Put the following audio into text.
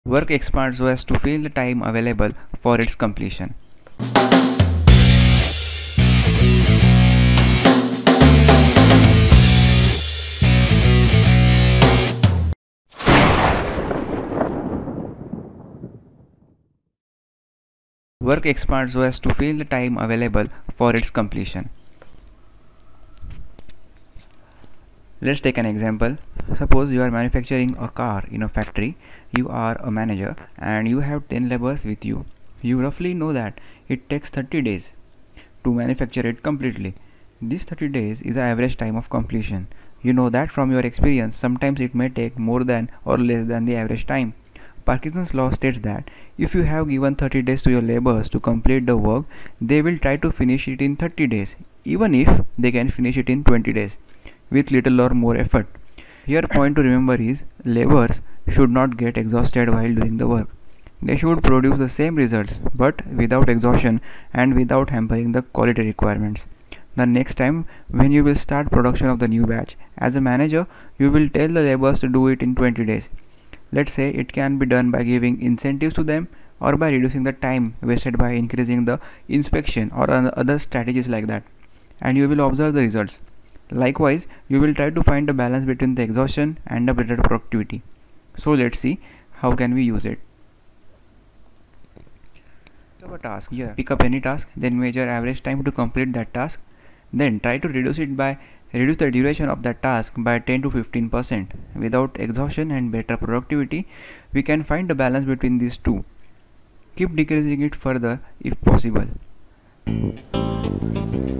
Work expands so as to fill the time available for its completion. Work expands so as to fill the time available for its completion. Let's take an example. Suppose you are manufacturing a car in a factory. You are a manager and you have 10 laborers with you. You roughly know that it takes 30 days to manufacture it completely. This 30 days is the average time of completion. You know that from your experience, sometimes it may take more than or less than the average time. Parkinson's law states that if you have given 30 days to your laborers to complete the work, they will try to finish it in 30 days, even if they can finish it in 20 days with little or more effort. Here point to remember is laborers should not get exhausted while doing the work. They should produce the same results but without exhaustion and without hampering the quality requirements. The next time when you will start production of the new batch, as a manager, you will tell the laborers to do it in 20 days. Let's say it can be done by giving incentives to them or by reducing the time wasted by increasing the inspection or other strategies like that. And you will observe the results. Likewise, you will try to find a balance between the exhaustion and the better productivity. So let's see how can we use it. Pick up a task. Here, pick up any task, then measure average time to complete that task. Then try to reduce the duration of that task by 10 to 15%. Without exhaustion and better productivity, we can find a balance between these two. Keep decreasing it further if possible.